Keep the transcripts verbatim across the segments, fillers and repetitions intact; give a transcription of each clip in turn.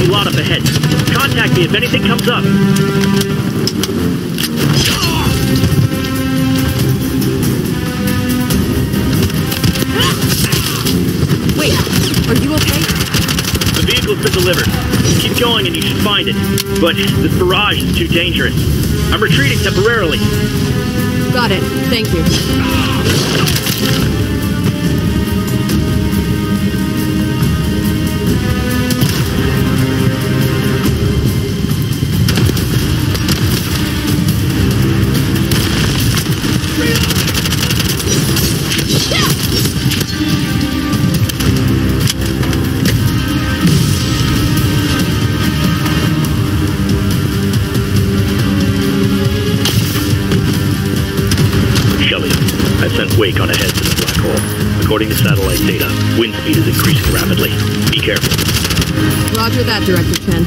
lot up ahead. Contact me if anything comes up. Wait, are you okay? The vehicle's been delivered. Keep going and you should find it. But this barrage is too dangerous. I'm retreating temporarily. Got it. Thank you. Wake on ahead to the black hole. According to satellite data, wind speed is increasing rapidly. Be careful. Roger that, Director Chen.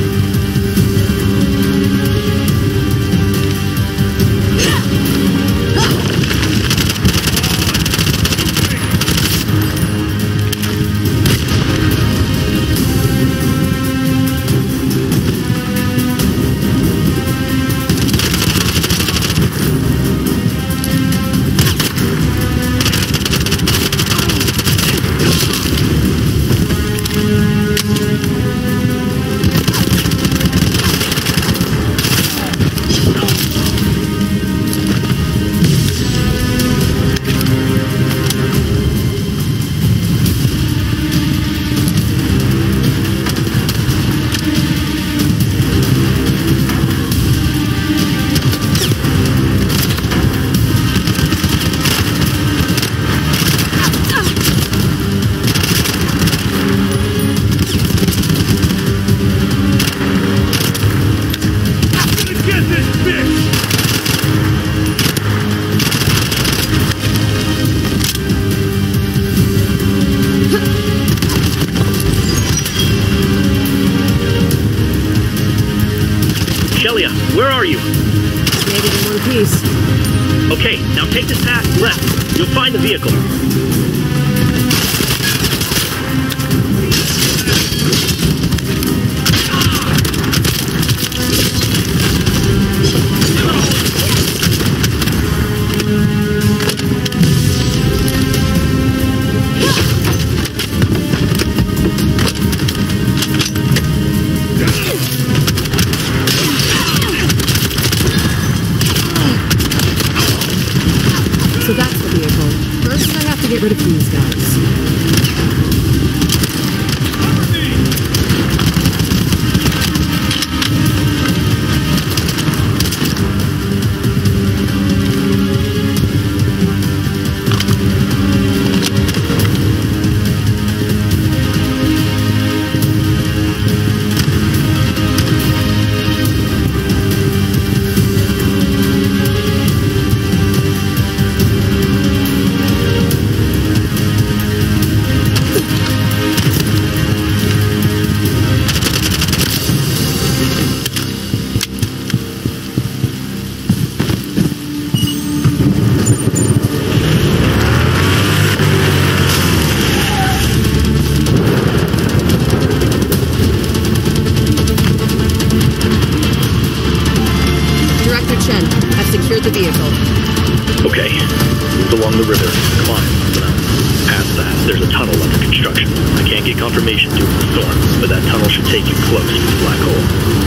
Where are you? Maybe in one piece. Okay, now take this path left. You'll find the vehicle. So that's the vehicle. First, I have to get rid of these guys. Secured the vehicle. Okay. Move along the river. Climb up the mountain. Past that, there's a tunnel under construction. I can't get confirmation due to the storm, but that tunnel should take you close to the black hole.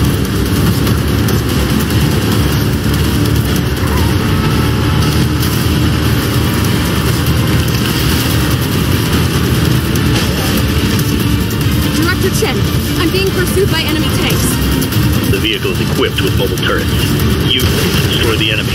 Director Chen, I'm being pursued by enemy tanks. The vehicle is equipped with mobile turrets. Use them to destroy the enemy.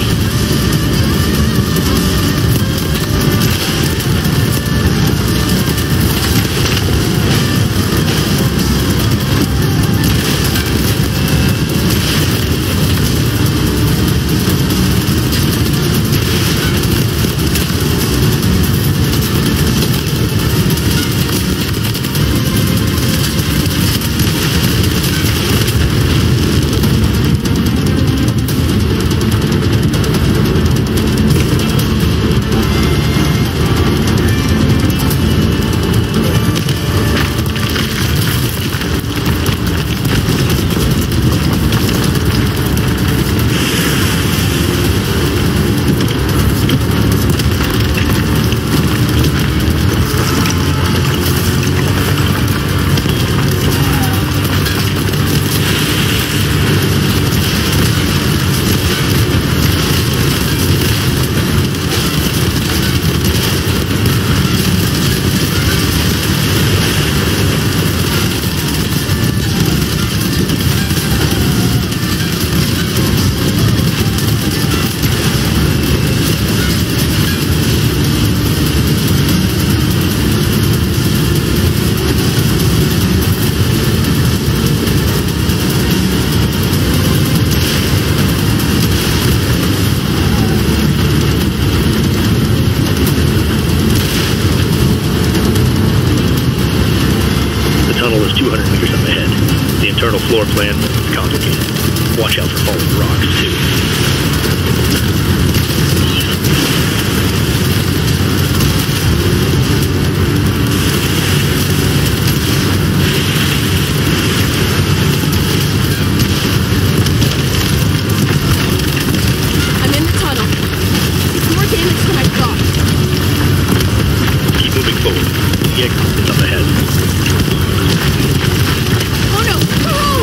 floor plan is complicated. Watch out for falling rocks, too. I'm in the tunnel. It's more damage than I thought. Keep moving forward. The exit is up ahead. Oh no! Oh!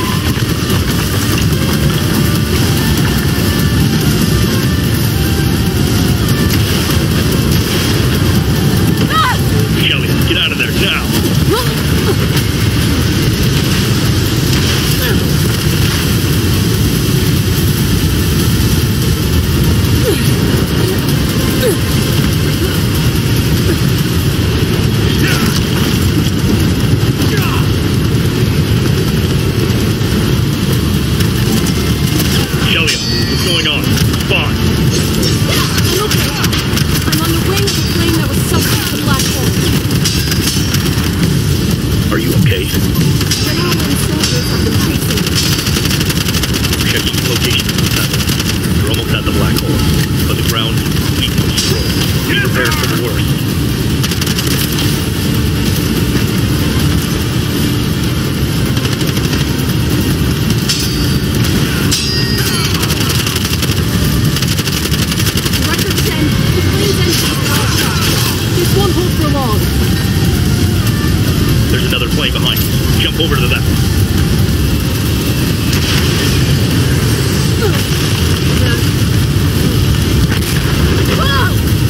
Ah! Shelly, get out of there now! Shelly, what's going on? Spawn! I'm okay. I'm on the wing of a plane that was sucked into the black hole. Are you okay? General and soldiers have been chasing me. Check your location in the center. You're almost at the black hole. But the ground is completely destroyed. Be prepared for the worst. Director ten, the plane's engines are all shot. This won't hold for long. There's another plane behind you. Jump over to that. Ah!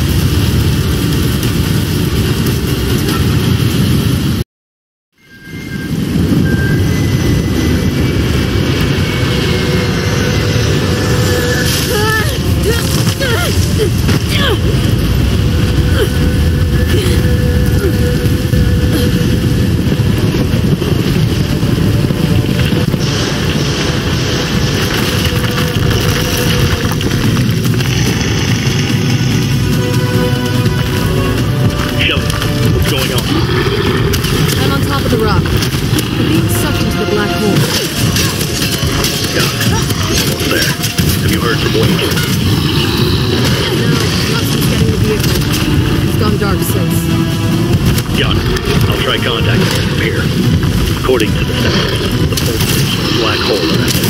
Shelly, what's going on? I'm on top of the rock. I'm being sucked into the black hole. Got it. Almost there. Have you heard from Wayne? No, not since getting the vehicle. It's gone dark since. Got it. I'll try contacting him from here. According to the sensors, the pulse is from the black hole at that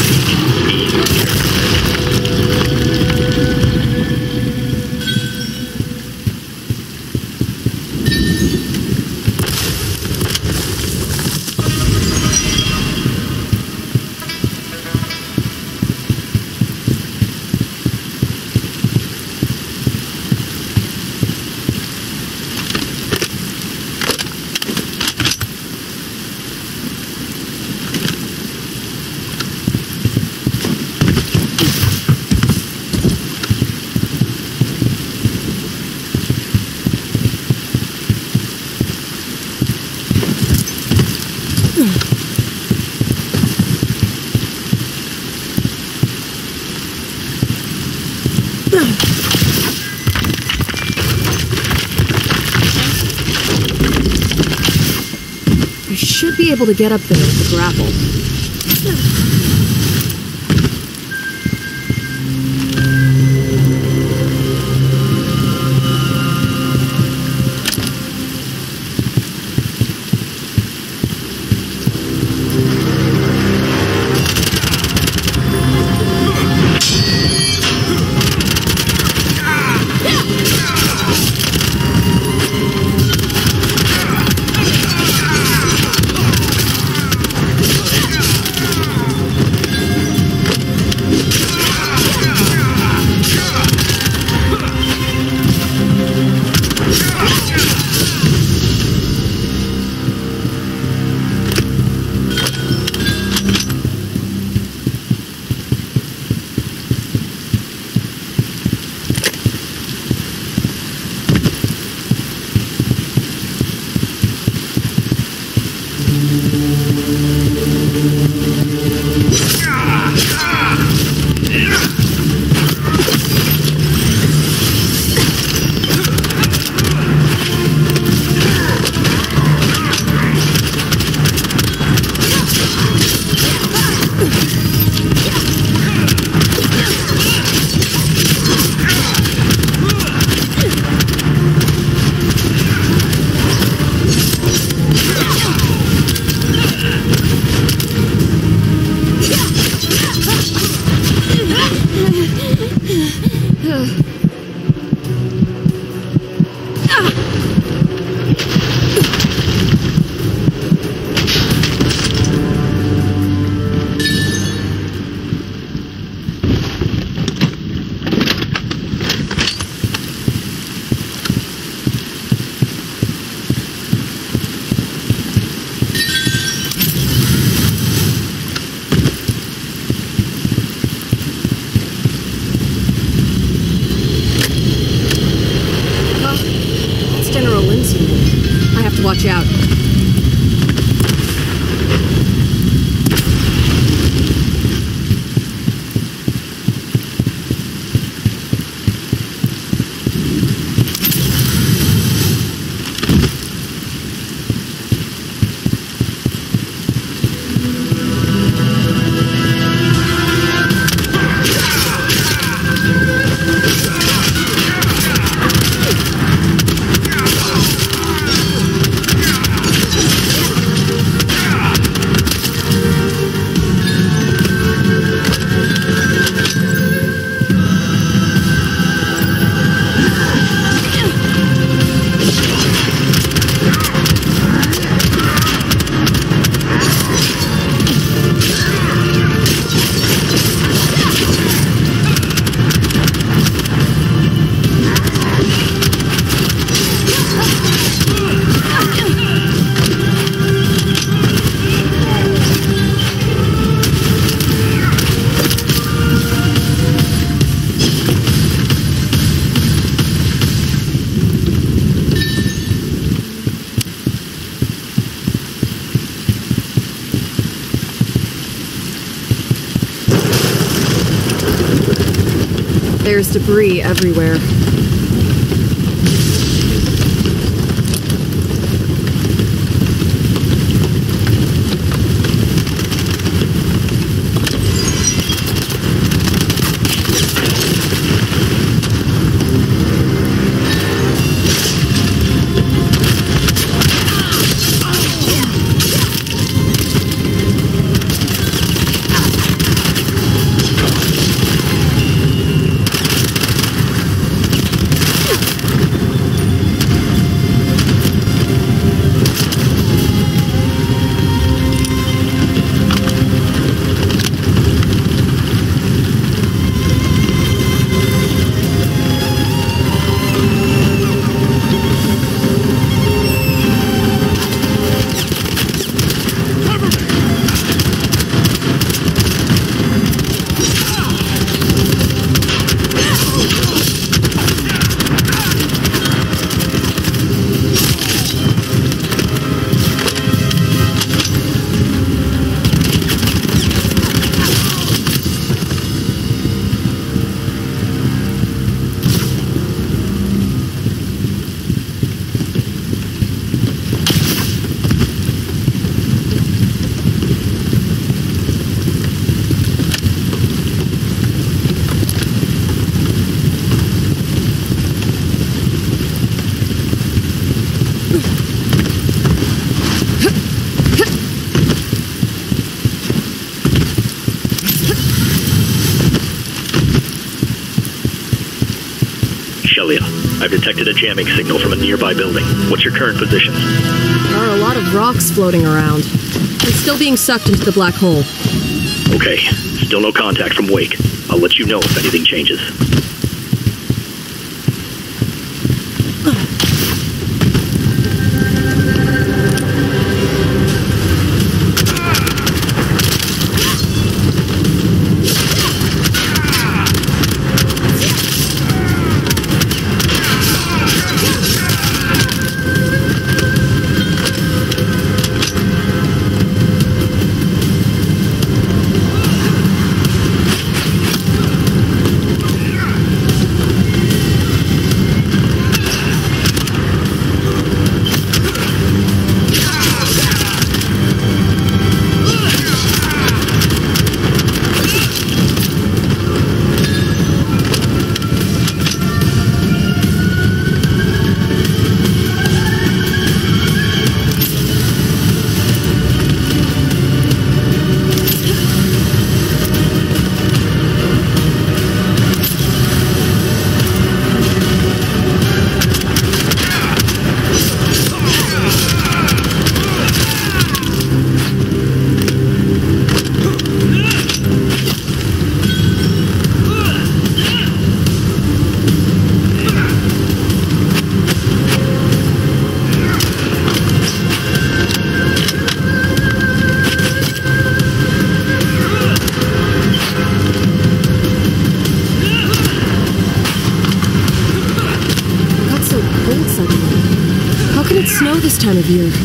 I should be able to get up there with the grapple. There's debris everywhere. I've detected a jamming signal from a nearby building. What's your current position? There are a lot of rocks floating around. I'm still being sucked into the black hole. Okay. Still no contact from Wake. I'll let you know if anything changes. Snow this time of year.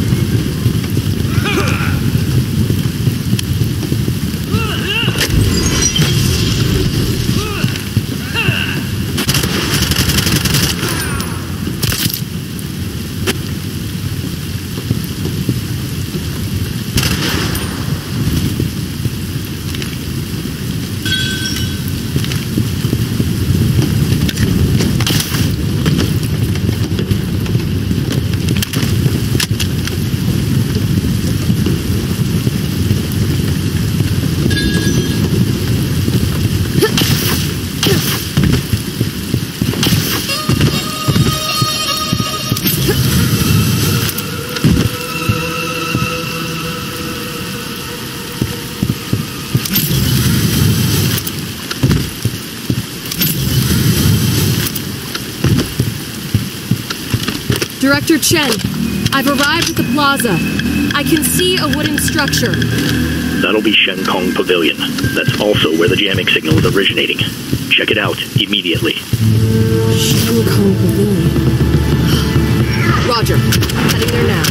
Director Chen, I've arrived at the plaza. I can see a wooden structure. That'll be Shen Kong Pavilion. That's also where the jamming signal is originating. Check it out immediately. Shen Kong Pavilion. Roger. Heading there now.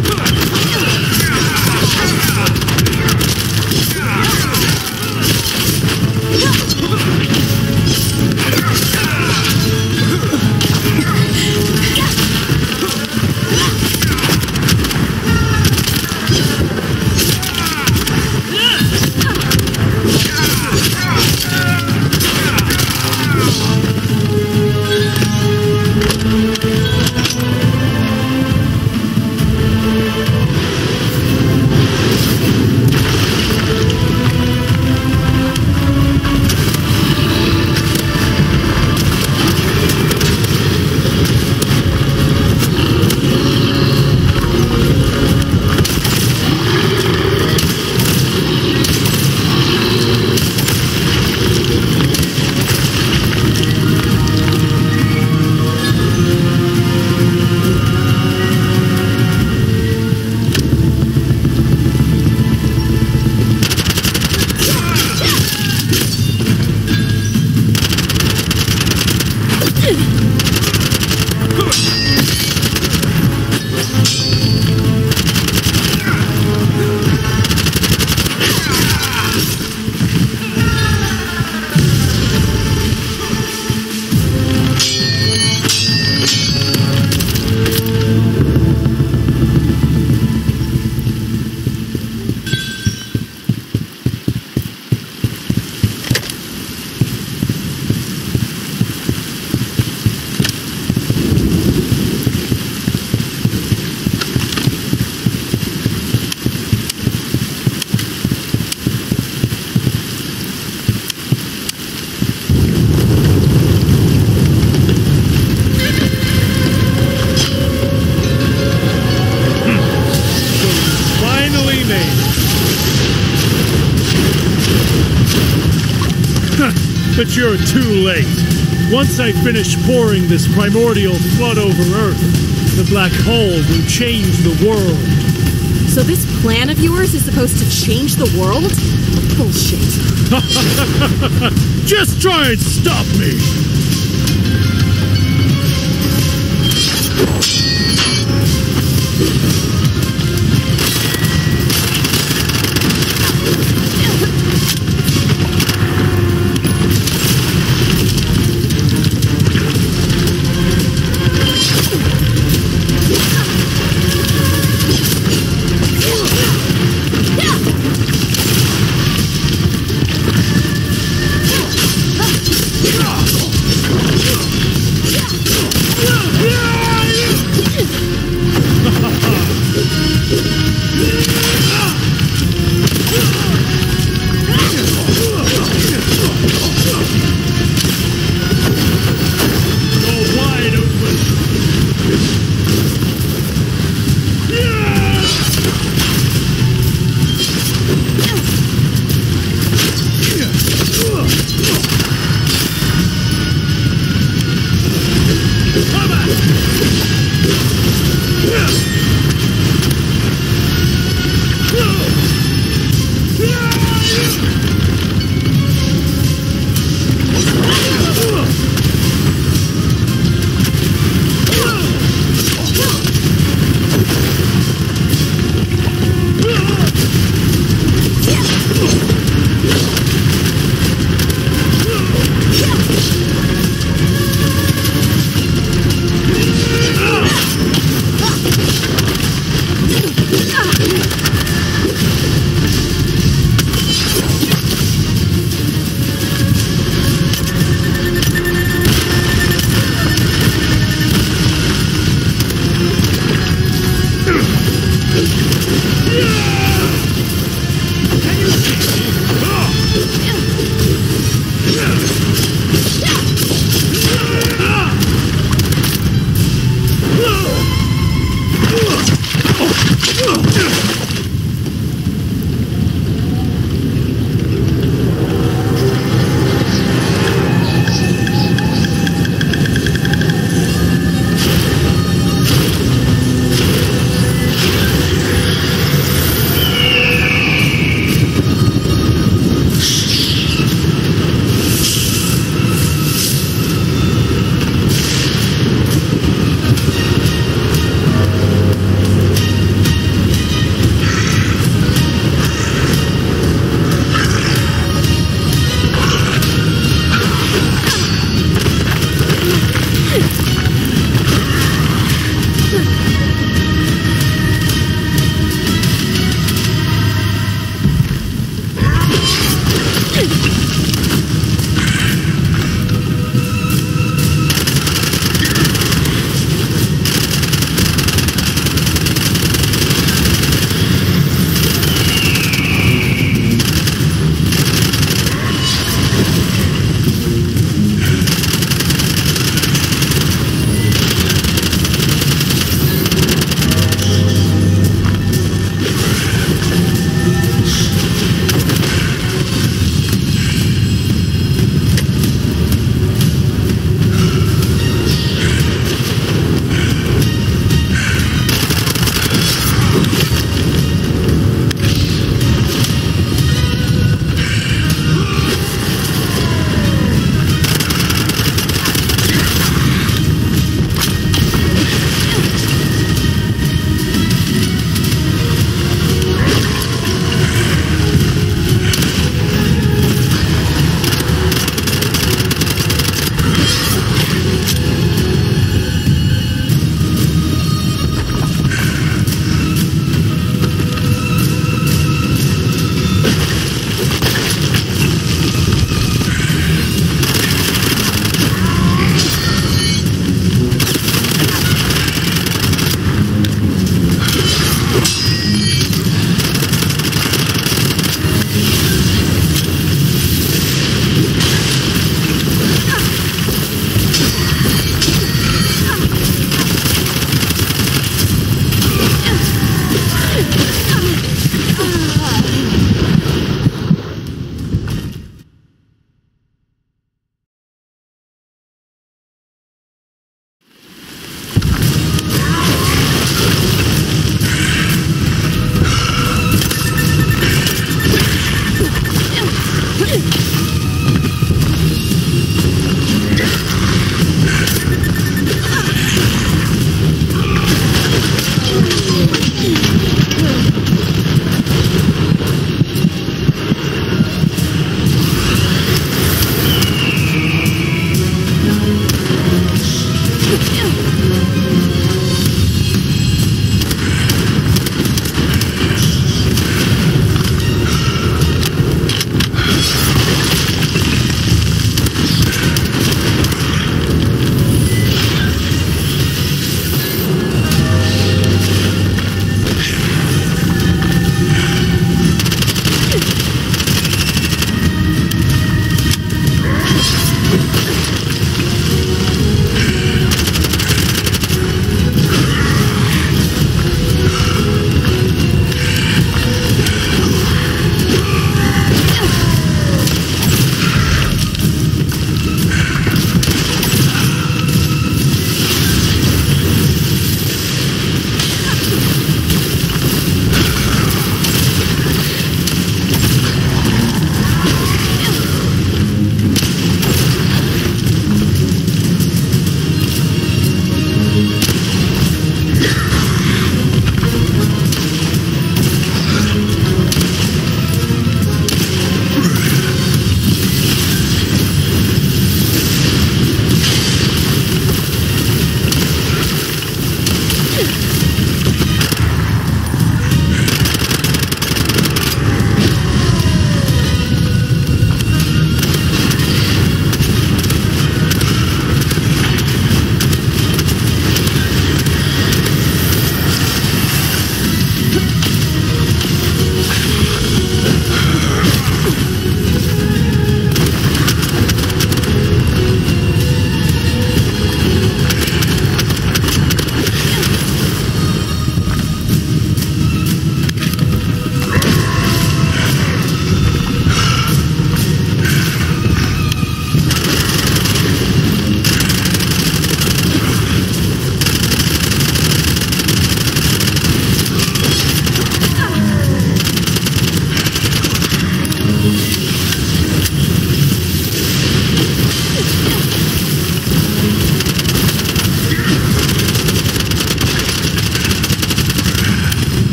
But you're too late. Once I finish pouring this primordial flood over Earth, the black hole will change the world. So this plan of yours is supposed to change the world? Bullshit. Just try and stop me!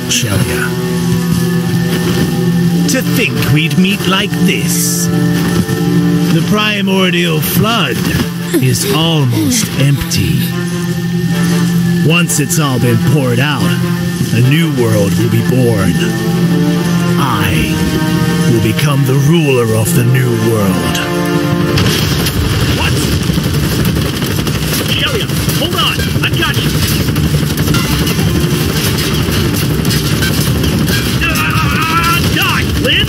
Shelia. To think we'd meet like this. The primordial flood is almost empty. Once it's all been poured out, a new world will be born. I will become the ruler of the new world. What? Shelia, hold on! I've got you! Uh, die, Lynn!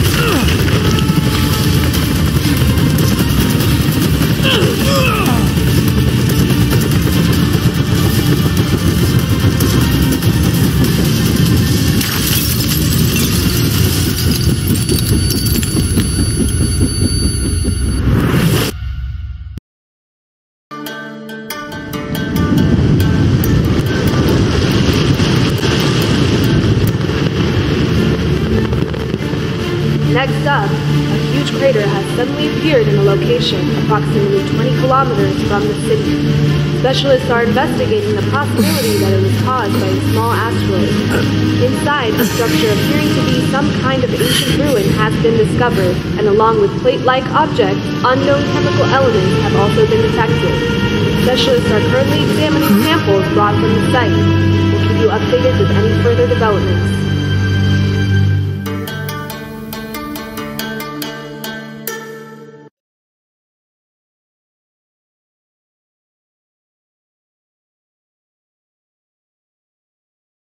Next up, a huge crater has suddenly appeared in a location approximately twenty kilometers from the city. Specialists are investigating the possibility that it was caused by a small asteroid. Inside, a structure appearing to be some kind of ancient ruin has been discovered, and along with plate-like objects, unknown chemical elements have also been detected. Specialists are currently examining samples brought from the site. We'll keep you updated with any further developments.